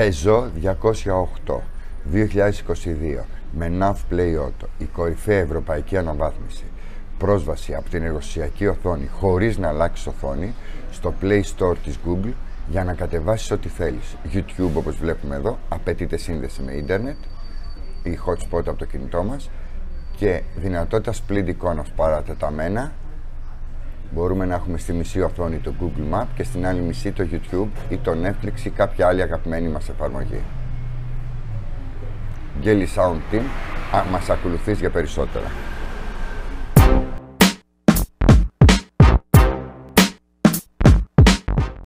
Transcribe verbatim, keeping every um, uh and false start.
Peugeot διακόσια οκτώ δύο χιλιάδες είκοσι δύο με ναβ Play Auto, η κορυφαία ευρωπαϊκή αναβάθμιση. Πρόσβαση από την εργοσιακή οθόνη χωρίς να αλλάξεις οθόνη στο Play Store της Google για να κατεβάσεις ό,τι θέλεις. YouTube, όπως βλέπουμε εδώ, απαιτείται σύνδεση με ίντερνετ ή hotspot από το κινητό μας και δυνατότητα split εικόνας παρατεταμένα. Μπορούμε να έχουμε στη μισή οθόνη το Google Map και στην άλλη μισή το YouTube ή το Netflix ή κάποια άλλη αγαπημένη μας εφαρμογή. Gelly Sound Team, μας ακολουθείς για περισσότερα.